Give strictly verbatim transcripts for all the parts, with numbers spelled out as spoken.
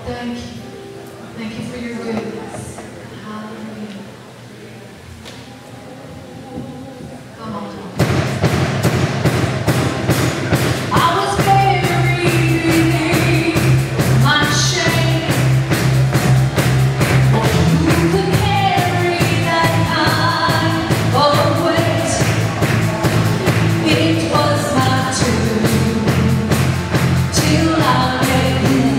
Thank you. Thank you for your goodness. Hallelujah. Come on, Tom. I was buried beneath my shame. Oh, who could carry that kind of weight? It was my tomb till I met you.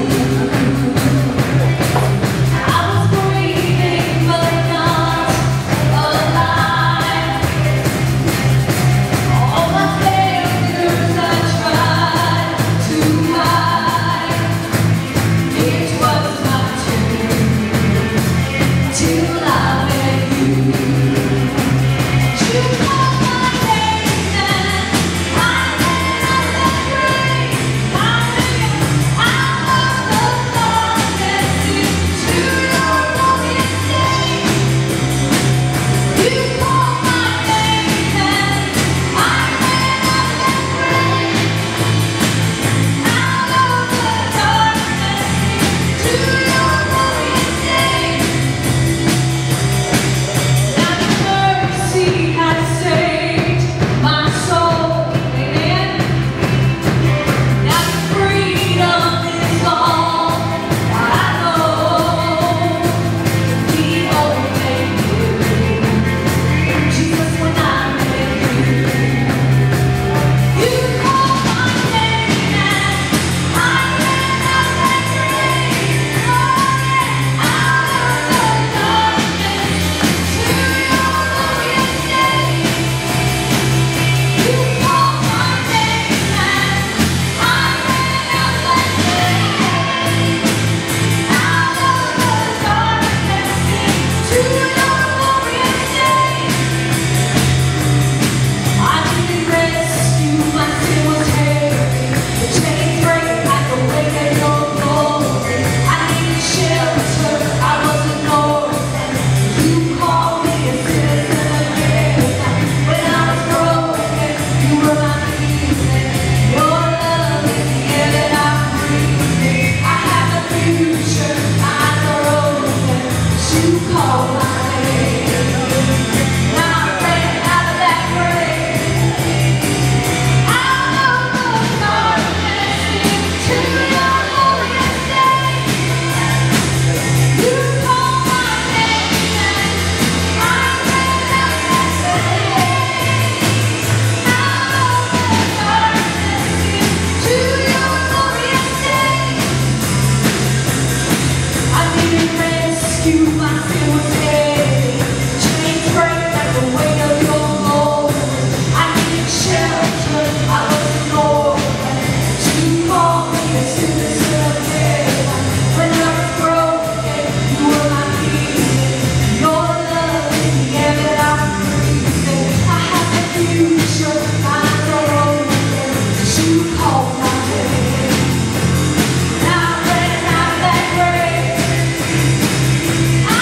I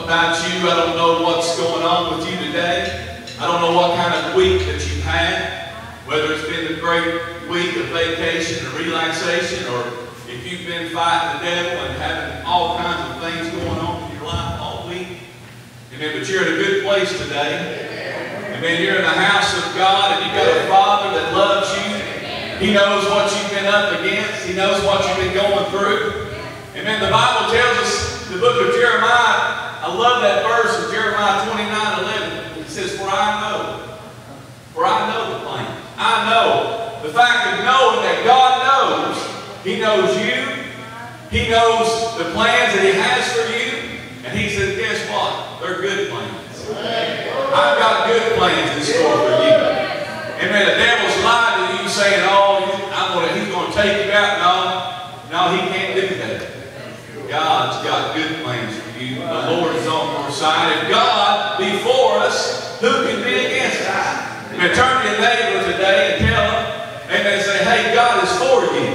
about you. I don't know what's going on with you today. I don't know what kind of week that you've had, whether it's been a great week of vacation and relaxation, or if you've been fighting the devil and having all kinds of things going on in your life all week. Amen. But you're in a good place today. Amen. You're in the house of God, and you've got a Father that loves you. He knows what you've been up against. He knows what you've been going through. Amen. The Bible tells us, the book of Jeremiah, I love that verse of Jeremiah twenty-nine eleven. It says, for I know, for I know the plan. I know. The fact of knowing that God knows, He knows you. He knows the plans that He has for you. And He says, guess what? They're good plans. I've got good plans in store for you. Amen. The devil's lying to you saying, oh, I'm gonna, he's going to take you out. No, no, he can't do that. God's got good plans for you. The Lord is on your side. If God be for us, who can be against us? Amen. Turn to your neighbor today and tell him, amen, say, hey, God is for you.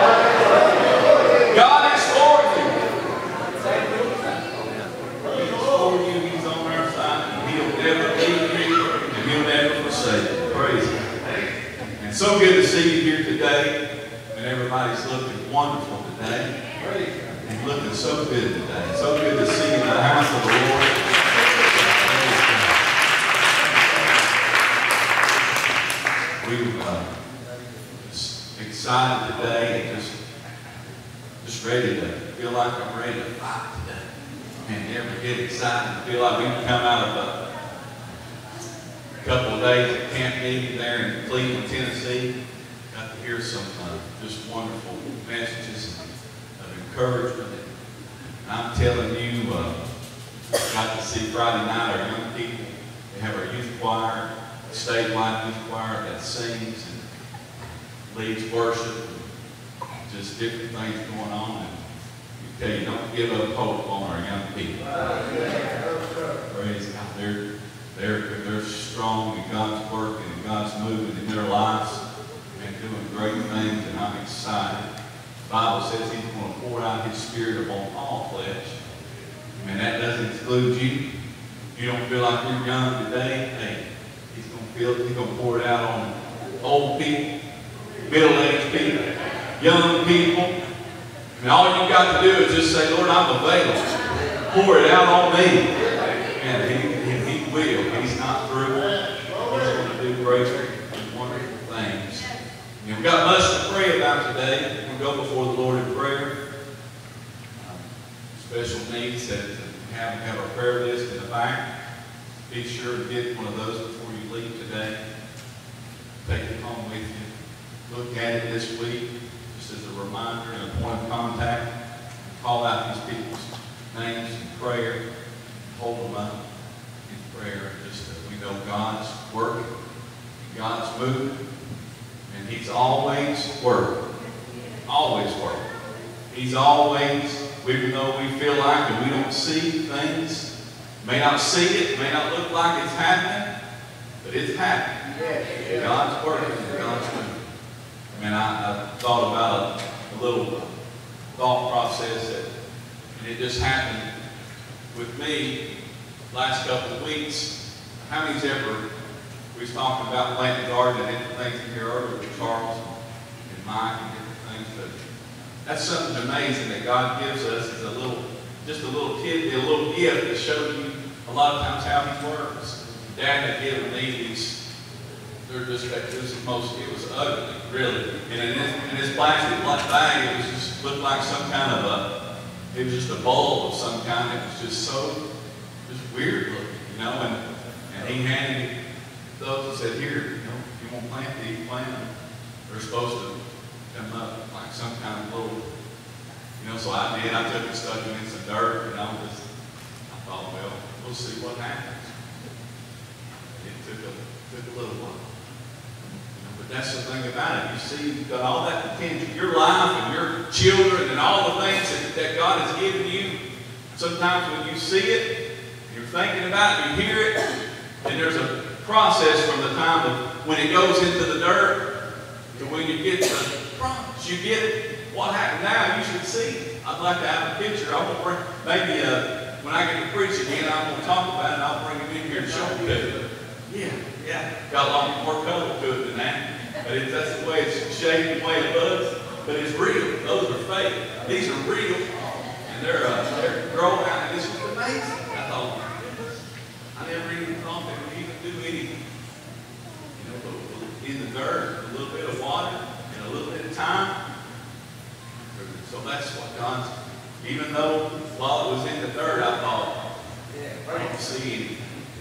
God is for you. He's for you. He's on our side. He'll never leave you, and He'll never forsake you. Praise Him. And so good to see you here today. And everybody's looking wonderful today. And looking so good today. So good to see you in the house of the Lord. We're uh, just excited today and just, just ready to feel like I'm ready to fight today. And never get excited and feel like we can come out of a couple of days at camp meeting there in Cleveland, Tennessee. Got to hear some uh, just wonderful messages of encouragement. And I'm telling you, uh, got to see Friday night our young people. They have our youth choir, a statewide youth choir that sings and leads worship, and just different things going on. And I tell you, don't give up hope on our young people. Praise God. They're They're, they're strong, and God's working, and God's moving in their lives and doing great things, and I'm excited. The Bible says He's going to pour out His Spirit upon all flesh. And that doesn't exclude you. If you don't feel like you're young today, hey, He's going to feel, He's going to pour it out on old people, middle-aged people, young people. And all you've got to do is just say, Lord, I'm available. Pour it out on me. And He will. He's not through. He's going to do great and wonderful things. And we've got much to pray about today. We'll go before the Lord in prayer. Um, special needs that have, have a prayer list in the back. Be sure to get one of those before you leave today. Take it home with you. Look at it this week, just as a reminder and a point of contact. Call out these people's names in prayer. Hold them up. Prayer, just that we know God's working, God's moving, and He's always working, always working. He's always, even though we feel like and we don't see things, may not see it, may not look like it's happening, but it's happening. God's working and God's moving. I mean, I, I thought about a, a little thought process that, and it just happened with me. Last couple of weeks, how many's ever, we was talking about planting garden and different things in here earlier with Charles and Mike and different things, but that's something amazing that God gives us as a little, just a little kid, a little gift to show you a lot of times how He works. Dad had given me these, they're just, it was most, it was ugly, really. And in this, in this plastic bag, it was just, looked like some kind of a, it was just a bulb of some kind. It was just so, just weird looking, you know, and, and he handed me those and said, here, you know, if you want to plant these, plant them. They're supposed to come up like some kind of little, you know, so I did. I took and stuck them in some dirt, you know, just, I thought, well, we'll see what happens. It took a, took a little while. You know, but that's the thing about it. You see, you've got all that potential, your life and your children and all the things that, that God has given you. Sometimes when you see it, you're thinking about it, you hear it, and there's a process from the time of when it goes into the dirt to when you get the promise. You get what happened now, you should see. I'd like to have a picture. I will bring maybe a, when I get to preach again, I'm going to talk about it, and I'll bring him in here and show him to you. Yeah, yeah. Got a lot more color to it than that. But it, that's the way it's shaped, the way it looks. But it's real. Those are fake. These are real. And they're, uh, they're growing out. And this is amazing. I thought, I never even thought they would even do anything. You know, but in the dirt, a little bit of water, and a little bit of time. So that's what God's, even though while it was in the dirt, I thought, I don't see anything.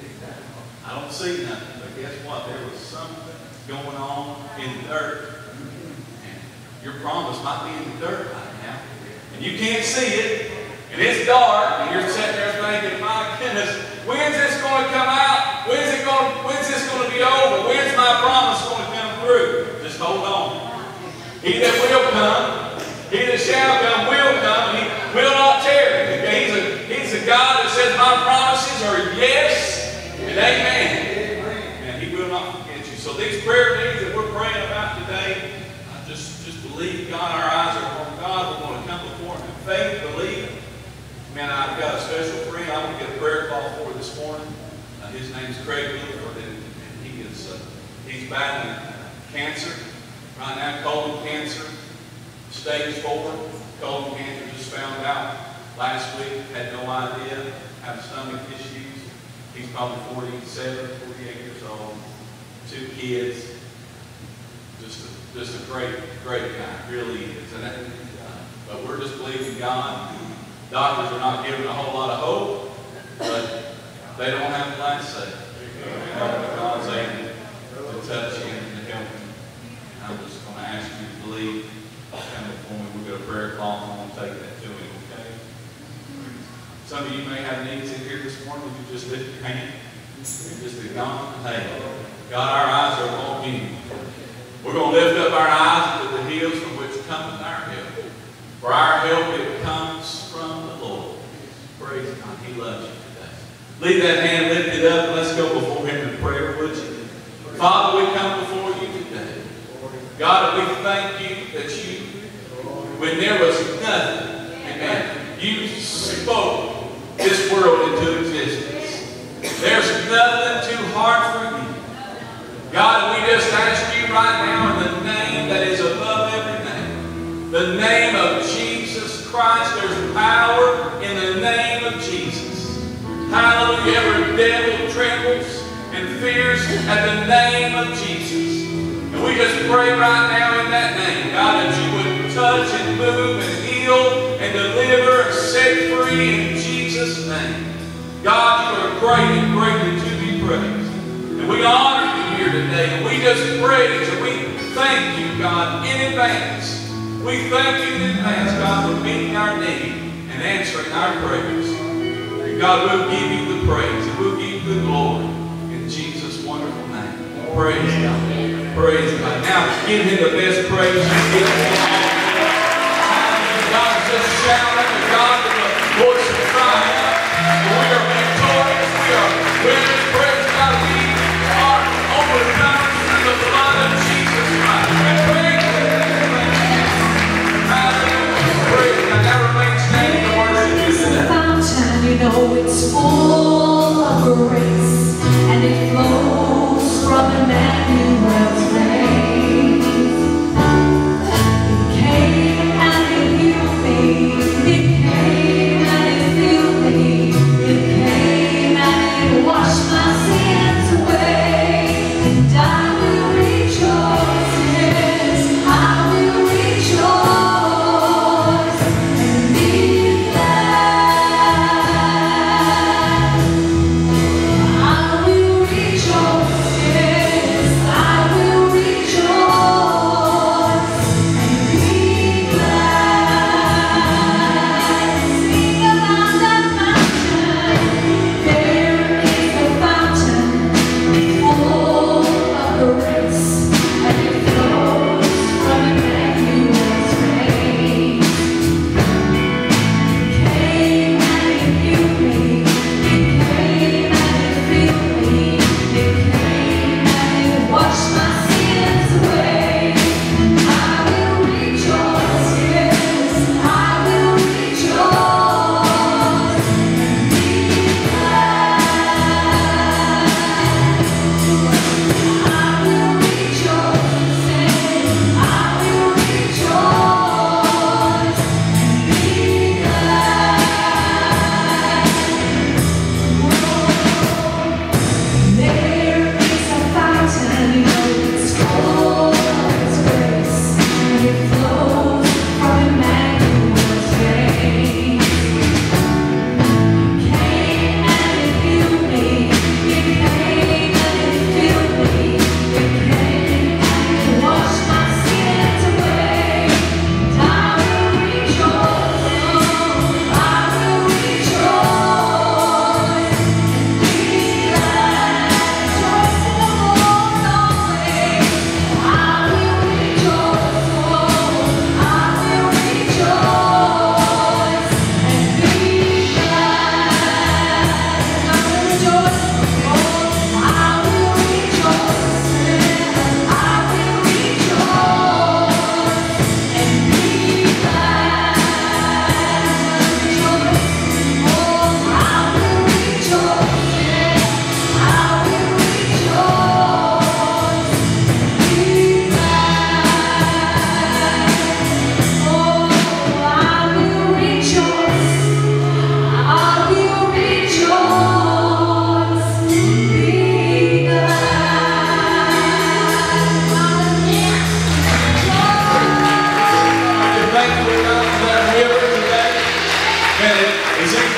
I don't see nothing. But guess what? There was something going on in the dirt. And your promise might be in the dirt right now. And you can't see it. And it's dark. And you're sitting there thinking, my goodness, when's this going to come out? When's it going? When's this going to be over? When's my promise going to come through? Just hold on. He that will come, he that shall come will come, and he will not tarry. He's a, he's a God that says my promises are yes and amen. And he will not forget you. So these prayer needs that we're praying about today, I just, just believe God, our eyes are on God. We're going to come before him in faith, believe. Man, I've got a special friend I want to get a prayer call for this morning. Uh, his name is Craig Woodford, and, and he is uh, he's battling cancer right now, colon cancer, stage four. Colon cancer, just found out last week. Had no idea. Have stomach issues. He's probably forty-seven, forty-eight years old. Two kids. Just a, just a great, great guy. Really is. And that, uh, but we're just believing God. Doctors are not giving a whole lot of hope, but they don't have the last say. God's able to touch him and help him. And I'm just going to ask you to believe. Come before me. We've got a prayer call, and I'm going to take that to him, okay? Some of you may have needs in here this morning. Would you just lift your hand? Just be gone. Hey, God, our eyes are on you. We're going to lift up our eyes to the hills from which cometh our help. For our help, it comes from the Lord. Praise God. He loves you today. Leave that hand lifted up, and let's go before him in prayer, would you? Father, we come before you today. God, we thank you that you, when there was nothing, amen, you spoke this world into existence. There's nothing too hard for you. God, we just ask you right now in the name that is above every name, the name of Jesus Christ. There's power in the name of Jesus. Hallelujah. Every devil trembles and fears at the name of Jesus. And we just pray right now in that name, God, that you would touch and move and heal and deliver and set free in Jesus' name. God, you are great and greatly to be praised. And we honor you here today. And we just praise and we thank you, God, in advance. We thank you in advance, God, for meeting our need and answering our prayers. And God, we'll give you the praise and we'll give you the glory in Jesus' wonderful name. Praise God. Praise God. Now, give him the best praise you can give him. God, just shout at the God with a voice of triumph. We are victorious. We are winners. Praise God. We are overcomers through the blood of Jesus Christ. And praise Him. Hallelujah. Praise God. Now remain standing to worship you today. Fountain, you know it's full of grace, and it flows from Emmanuel's name. It came and it healed me. It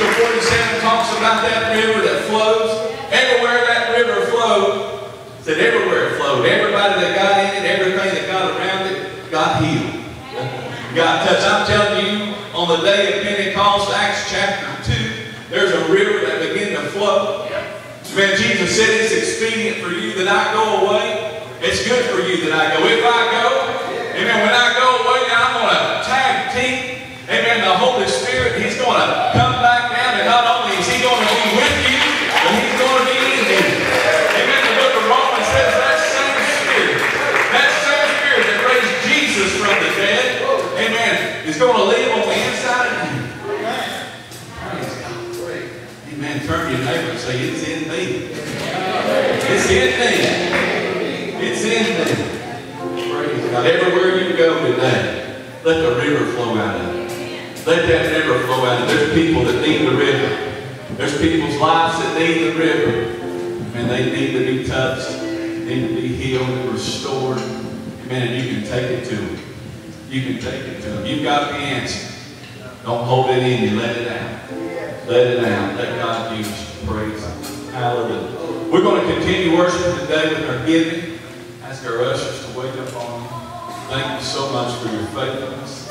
Ezekiel forty-seven talks about that river that flows. Everywhere that river flowed, said everywhere it flowed. Everybody that got in it, everything that got around it, got healed. God touched. I'm telling you, on the day of Pentecost, Acts chapter two, there's a river that began to flow. Man, Jesus said it's expedient for you that I go away. It's good for you that I go. If I go, amen, when I go away, now I'm going to tag team. Amen, the Holy Spirit, He's going to come back down, and not only is He going to be with you, but He's going to be in you. Amen, the book of Romans says that same Spirit, that same Spirit that raised Jesus from the dead, amen, is going to live on the inside of you. Praise God. Amen, turn to your neighbor and say, it's in me. It's in me. It's in me. Praise God. Everywhere you go today, let the river flow out of you. Let that river flow out of you. There's people that need the river. There's people's lives that need the river. And they need to be touched. Need to be healed and restored. Amen. And you can take it to them. You can take it to them. You've got the answer. Don't hold it in you. Let it out. Let it out. Let God use you. Praise Him. Hallelujah. We're going to continue worshiping today with our giving. Ask our ushers to wait up on you. Thank you so much for your faithfulness.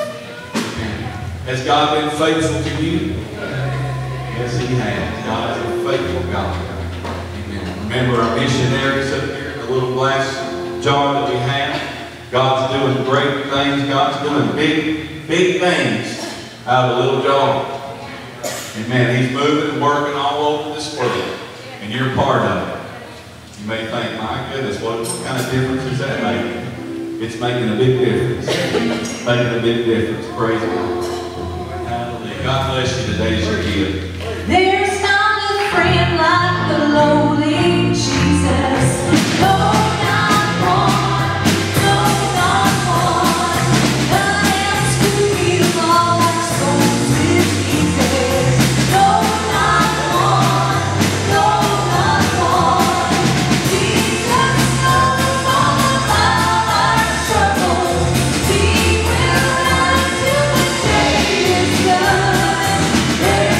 Has God been faithful to you? Yes, He has. God is a faithful God. Amen. Remember our missionaries up here, the little glass jar that we have. God's doing great things. God's doing big, big things out of a little jar. Amen. He's moving and working all over this world. And you're part of it. You may think, my goodness, what, what kind of difference is that making? It's making a big difference. Making a big difference. Praise God. Hallelujah. God bless you today as you give. There's not a friend like the lowly Jesus. No, not one. No, not one. None else could heal all our souls with Jesus. No, not one. No, not one. Jesus knows all about our struggles. He will not till the day is done.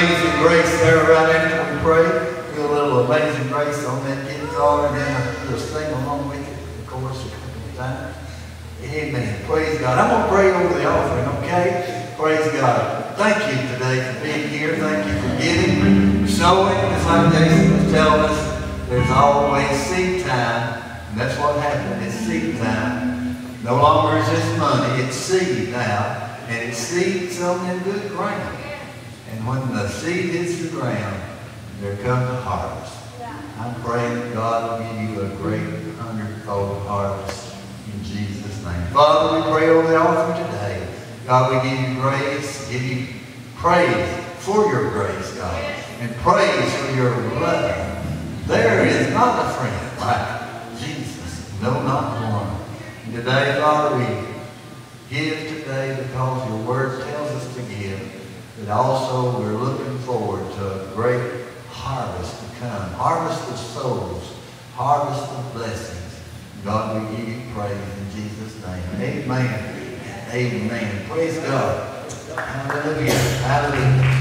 Amazing Grace there right after we pray. Do a little Amazing Grace on that guitar, and then we'll sing along with it, of course, a couple of times. Amen. Praise God. I'm going to pray over the offering, okay? Praise God. Thank you today for being here. Thank you for giving, for sowing. Just like Jason was telling us, there's always seed time. And that's what happened. It's seed time. No longer is this money. It's seed now. And it's seed sown in good ground. And when the seed hits the ground, there comes a harvest. I'm praying that God will give you a great hundredfold harvest in Jesus' name. Father, we pray over the offering today. God, we give you grace, give you praise for your grace, God, and praise for your love. There is not a friend like Jesus. No, not one. And today, Father, we give today because your word tells us to give, but also we're looking forward to a great harvest to come. Harvest of souls, harvest of blessings. God, we give you praise in Jesus' name. Amen. Amen. Praise God. Hallelujah. Hallelujah.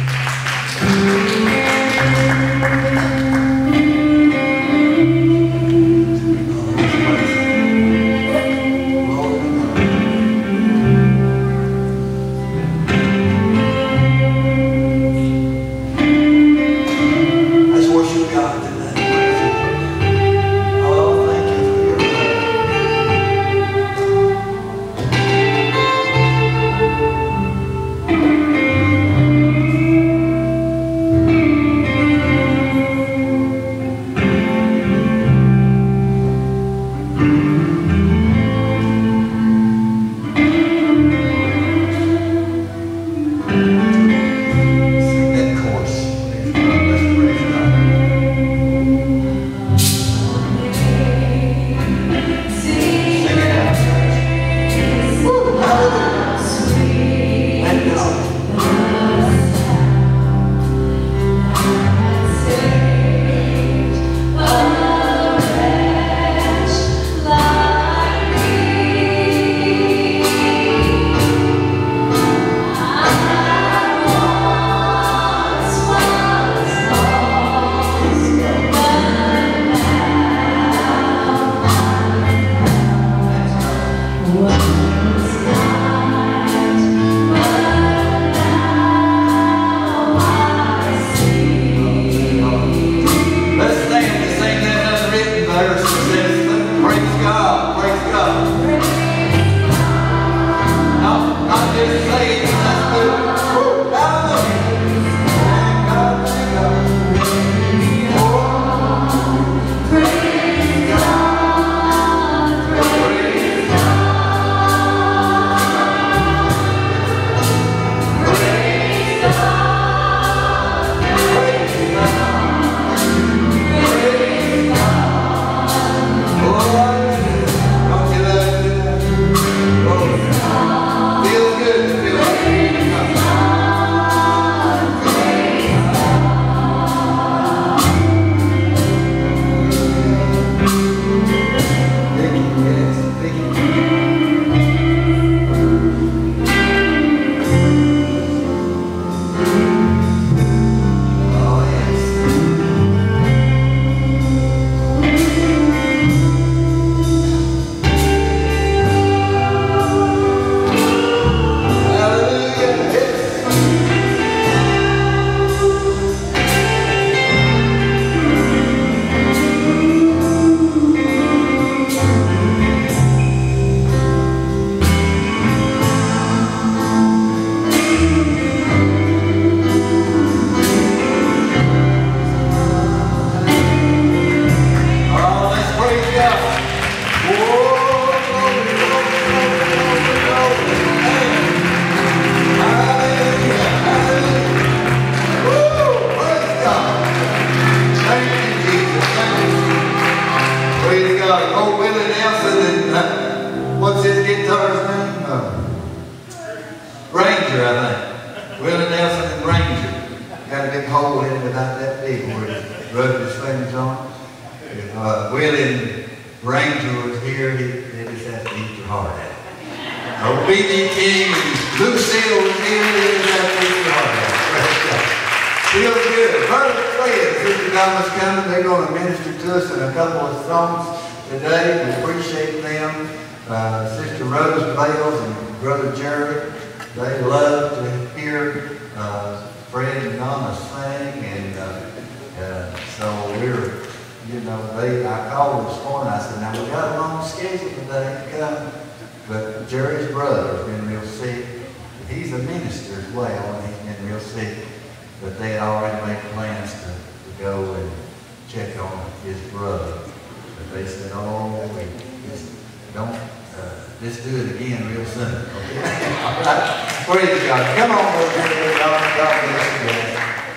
Thomas coming. They're going to minister to us in a couple of songs today. We appreciate them. Uh, Sister Rose Bales and Brother Jerry, they love to hear uh, Fred and Donna sing, and uh, uh, so we're, you know, they, I called this morning, I said, now we got a long schedule today to come, but Jerry's brother has been real sick. He's a minister as well, and he's been real sick, but they had already made plans to, to go and check on his brother. But they said, oh, we just don't, uh, just do it again real soon, okay? All right. Praise God. Come on, Brother Jerry. God, God bless you guys.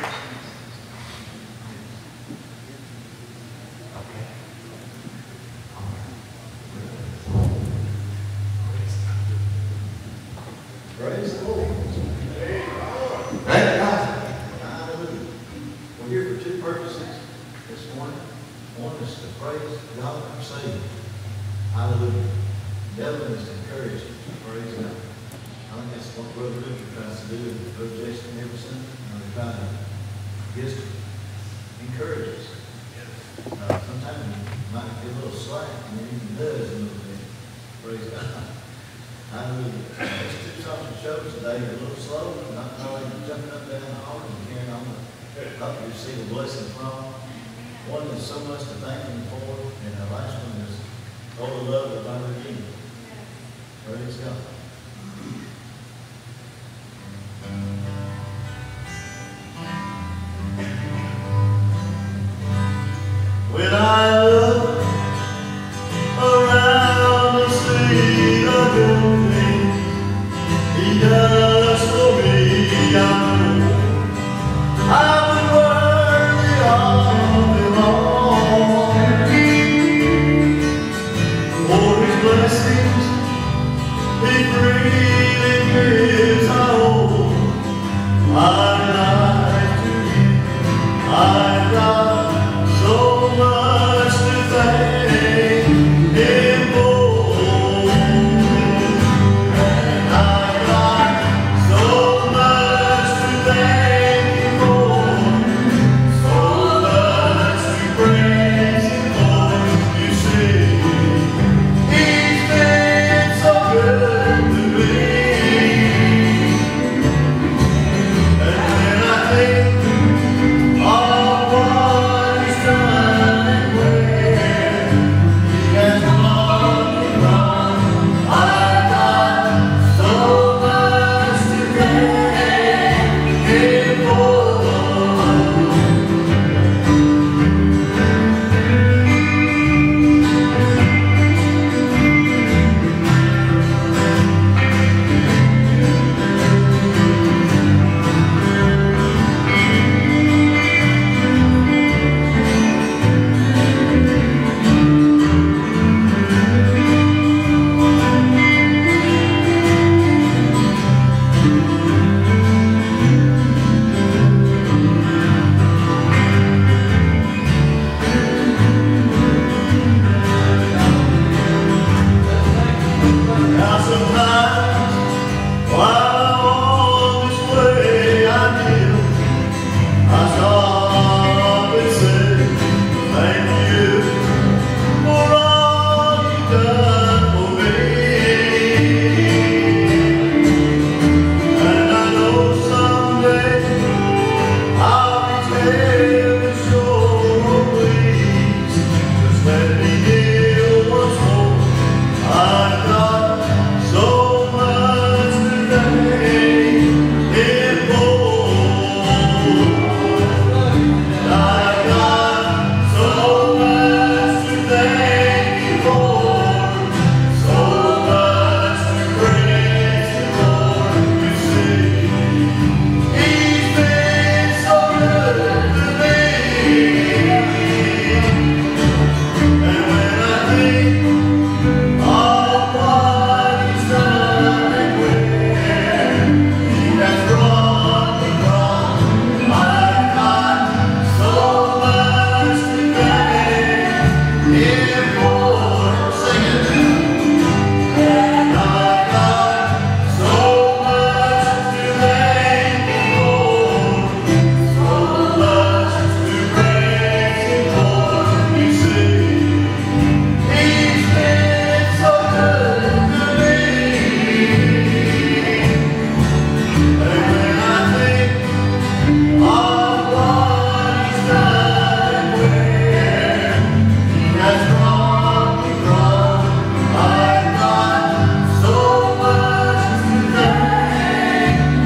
Okay. All right. Praise the Lord. Thank God. Hallelujah. We're here for two purposes this morning. One is to praise God our Savior. Hallelujah. The other one is to encourage us. Praise God. I think that's what Brother Richard tries to do, and Brother Jason every Sunday. And they're trying to just encourage us. Uh, sometimes we might get a little slack, and then even does a little bit. Praise God. Hallelujah. These two songs we showed today are a little slow, not knowing jumping up down the hall and carrying on the up to receive a blessing from. One is so much to thank Him for, and the last one is all the love of our Redeemer. Praise God. When I look around and see the good things He does for me, I know I'm worthy of it all. For His blessings He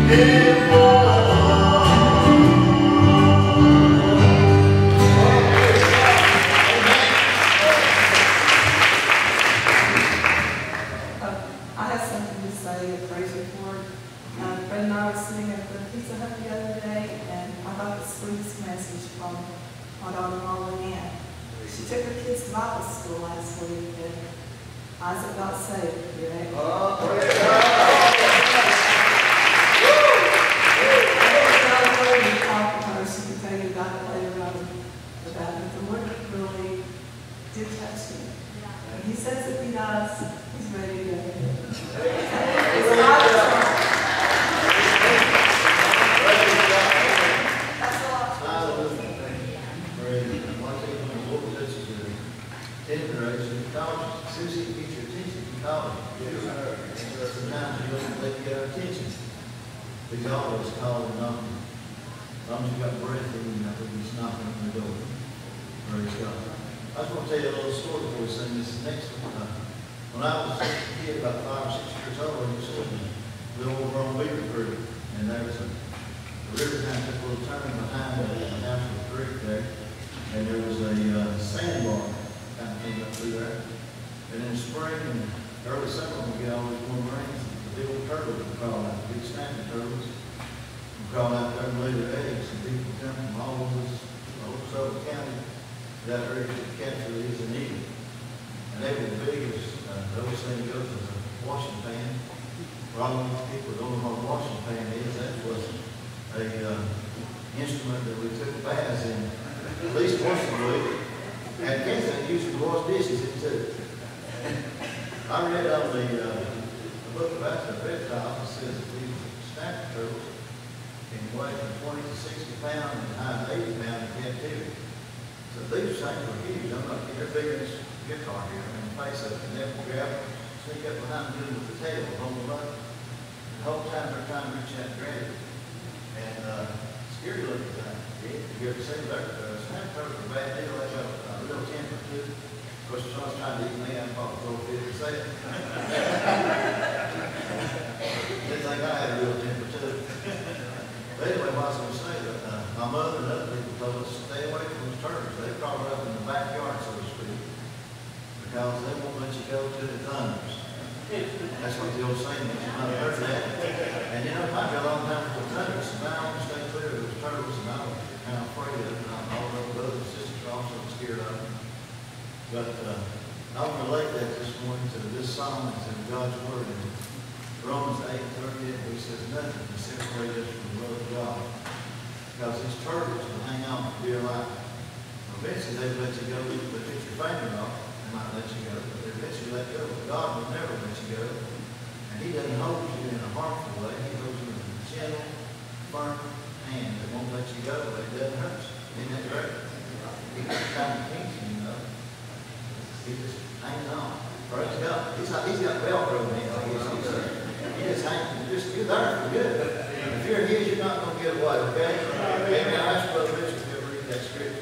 I have something to say, a praise report. Um, Fred and I were sitting at the Pizza Hut the other day, and I got the sweetest message from my daughter Molly Ann. She took her kids to Bible school last week, and Isaac got saved. You know? Oh, praise God. You talk to her, she can tell you about it later on about it. The Lord really did touch me. And he says if he does, he's ready to go. It's a lot of fun. That's a lot of fun. Hallelujah. Praise God. One thing when the Lord touches your tenth grade, so in college, as soon as he gets your attention in college, sometimes you don't let you get our attention. He's always calling and knocking. As long as you've got breath in you, I think he's knocking on the door. Praise God. I just want to tell you a little story before we sing this next one. Uh, when I was a kid, about five or six years old, I used to live over on Weaver Creek, and there was a, the river kind of took a little turn behind the house of the creek there, and there was a uh, sandbar kind of thing up through there. And in the spring and early summer, when we get all these warm rains, the big old turtles would crawl out, big snapping turtles, would crawl out there and lay their eggs, and people come from all over this, all over Sullivan County, that area to capture these and eat them. And they were big as, uh, those things goes as a washing pan. For all these people don't know what a washing pan is, that was a uh, instrument that we took baths in at least once a week. And kids that used to wash dishes in too. I read on the, uh, the book about the reptiles, it says that these snapping turtles can weigh from twenty to sixty pounds and high to eighty pounds in captivity. So these things were huge. I'm not they're bigger than this guitar here. I mean, the face of it, and they would grab it, sneak up behind them with the tail on the button. The whole time they're trying to reach out and grab it. And uh, scary looking thing. You ever seen that? Uh, snapping turtles are a bad deal. They got a real temper too. Of course, if someone's trying to eat me, I'd probably throw a fit and say it. Didn't think I had a real temper too. But anyway, what I was going to say, that uh, my mother and other people told us to stay away from those turtles. They crawl up in the backyard, so to speak, because they won't let you go to the thunders. That's what the old saying is. You might have heard that. And you know, it might be a long time before the thunders, so now I want to stay clear of those turtles, and I was kind of afraid of them. And all those brothers and sisters are also scared of them. But uh, I want to relate that this morning to this song that's in God's Word. And Romans eight thirty, he says, nothing can separate us from the love of God. Because these turtles will hang on for dear life. Eventually they let you go, but if your finger off, they might let you go, but they eventually let go. But God will never let you go. And he doesn't hold you in a harmful way. He holds you in a gentle, firm hand that won't let you go, but it doesn't hurt you. Isn't that great? He just kind of keeps you, you know. He just hangs on. Praise God. He's, not, he's got Velcro in him, I guess he does. He just hangs, just, you're there for good. If you're his, you're not going to get away, okay? Amen. I ask Brother Richard to ever read that scripture.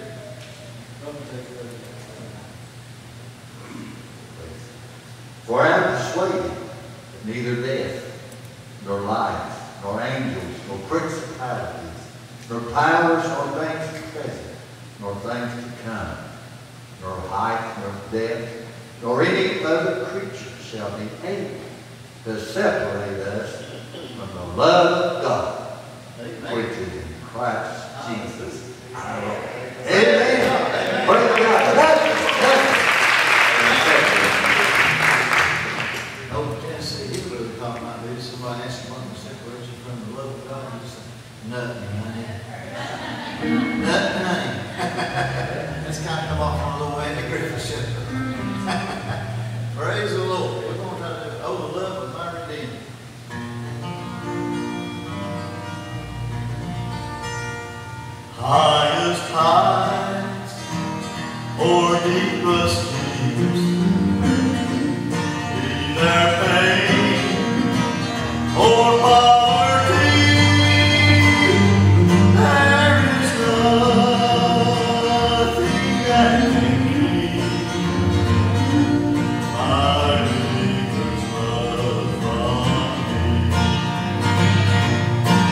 For I am persuaded that neither death, nor life, nor angels, nor principalities, nor powers, nor things present, nor things to come, nor height, nor depth, nor any other creature shall be able to separate us from the love of God, Amen. which is in Christ Jesus our Lord. Amen. Praise God. That's, that's, Over Tennessee, he really thought might be somebody asked him what separates you from the love of God. He said, nothing, honey. Nothing, honey. That's kind of come off on a little Andy Griffith show. Praise the Lord. We're going to try to do oh, the love of my Redeemer. Highest heights or deepest deeps, be there pain or poverty, there is nothing that can keep my Redeemer's love from me.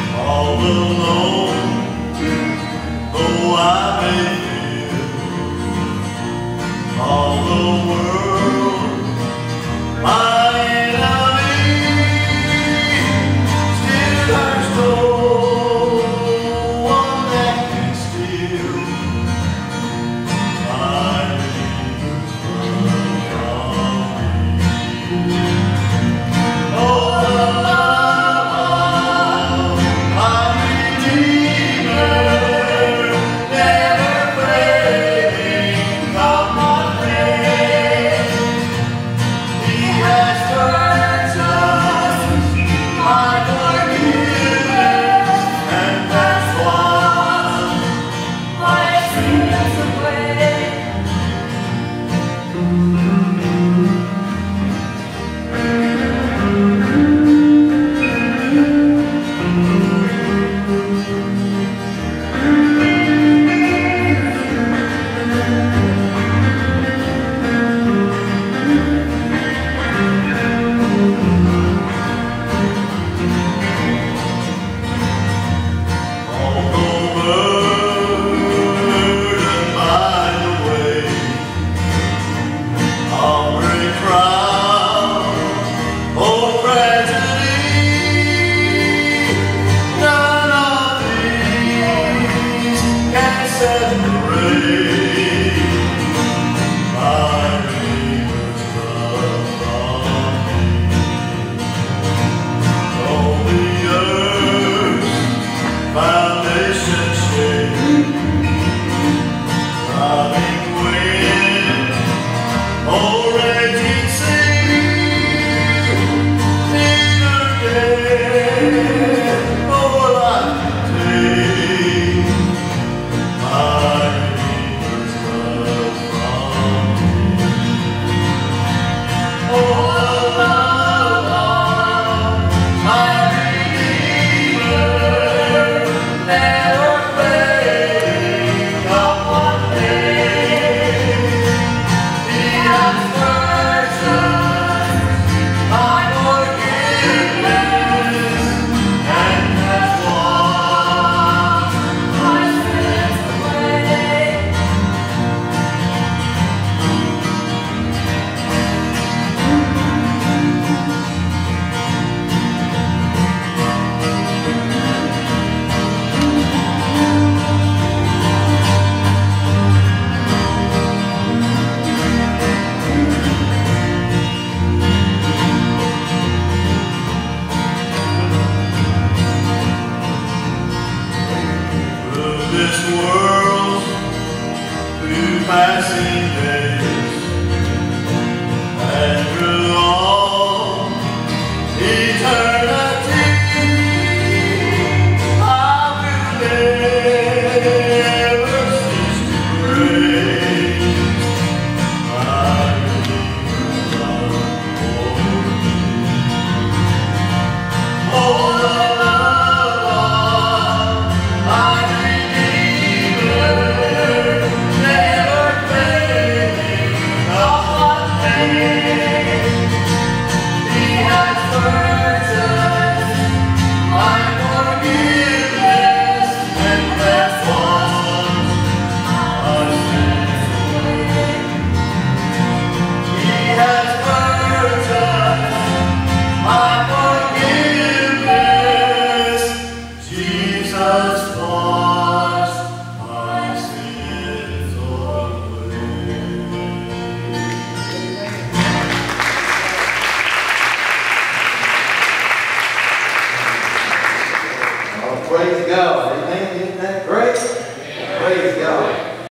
passing